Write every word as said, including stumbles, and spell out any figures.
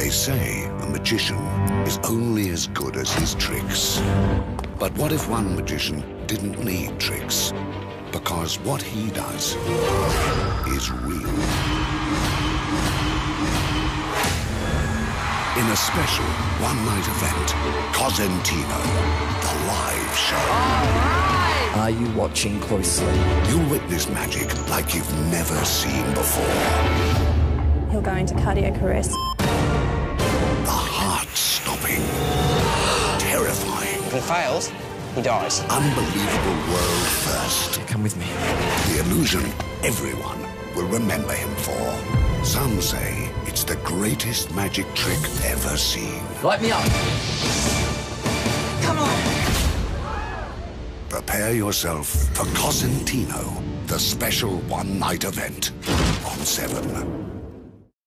They say a magician is only as good as his tricks. But what if one magician didn't need tricks? Because what he does is real. In a special one-night event, Cosentino, the live show. All right! Are you watching closely? You'll witness magic like you've never seen before. He'll go into cardiac arrest. The heart-stopping, terrifying. If he fails, he dies. Unbelievable world first. Come with me. The illusion everyone will remember him for. Some say it's the greatest magic trick ever seen. Light me up. Come on! Prepare yourself for Cosentino, the special one-night event on Seven.